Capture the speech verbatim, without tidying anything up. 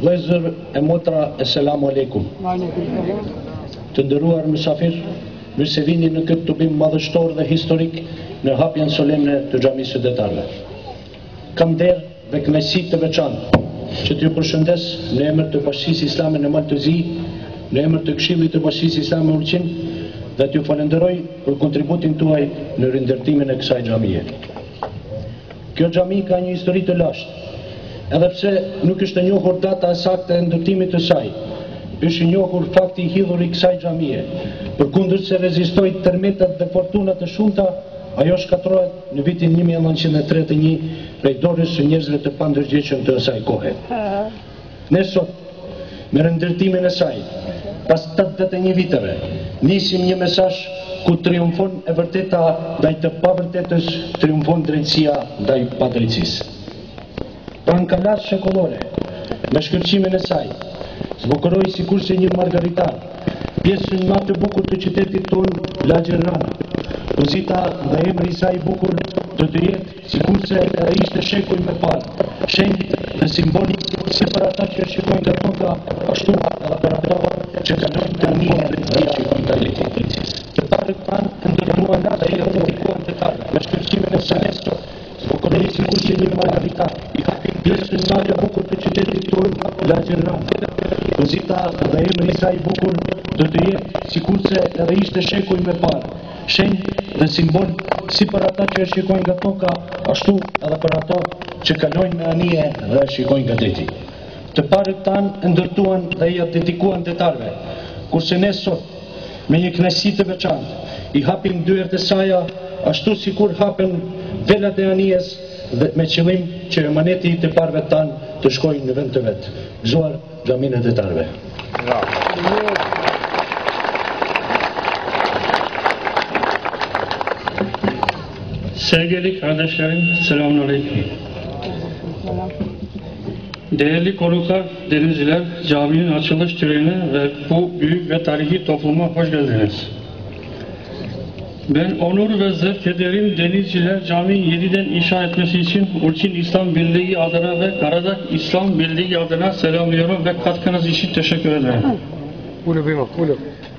Vëllezër e motra, Esselamu Aleikum. Të nderuar mysafir, mirë se vini në këtë tubim madhështor dhe historik në hapjen solemne të xhamisë së detarëve. Kam derë dhe kënaqësi të veçantë që t'ju përshëndes në emër të Bashkisë Islame në Maltëzi, në emër të Këshillit të Bashkisë Islame Ulqin, dhe t'ju falenderoj për kontributin tuaj në rindërtimin e kësaj xhamie. Kjo xhami ka një histori të lashtë, edhe pse nuk është e njohur data e saktë e ndërtimit të saj, është i njohur fakti i hidhur i kësaj xhamie. Përkundër se rezistoi tërmetat dhe fortunat të shumta, ajo shkatërrohet në vitin një mijë e nëntëqind e tridhjetë e një prej dorës së njerëzve të pandërgjegjshëm të asaj kohe. Ne sot, me rindërtimin e saj, pas tetëdhjetë e një viteve, nisim një mesazh ku triumfon e vërteta ndaj të pavërtetës, triumfon drejtësia ndaj padrejtësisë. Pranë kalas shekullore, me shkëlqimin e saj, zbukuroi sikurse një margaritar pjesën më të bukur të qytetit tonë, Lagjën Rana. Pozita dhe emri i saj i bukur do të jetë sikurse ai ishte shekuj më parë, shenjë dhe simbolik si për ata që shikojnë nga toka, ashtu edhe për ata që kalojnë nga mije dhe shikojnë nga leti. Të parët tanë të ndërtuan dhe i dedikuan të tarë, me shkëlqimin e saj zbukuroi sikurse një margaritar pjesën më të bukur të qytetit tonë, Lagjën Rana. Pozita dhe emri i saj i bukur do të jetë sikurse edhe ishte shekuj më parë, shenjë dhe simbol si për ata që shikojnë nga toka, ashtu edhe për ata që kalojnë me anije dhe shikojnë nga deti. Të parët tanë e ndërtuan dhe i dedikuan detarëve, kurse ne sot, me një kënaqësi të veçantë, i hapim dyert e saja, ashtu sikur hapen velat e anijes dhe me qëllim që emaneti të parëve tanë të shkojnë në vend të vetë. Gëzuar xhaminë e detarëve. Sevgili kardeşlerim, selamünaleyküm. Değerli konuklar, denizciler, caminin açılış törenine ve bu büyük ve tarihi topluma hoş geldiniz. Ben onur ve zevk ederim Denizciler Camii'yi yeniden inşa etmesi için Ulqin İslam Birliği adına ve Karadağ İslam Birliği adına selamlıyorum ve katkınız için teşekkür ederim.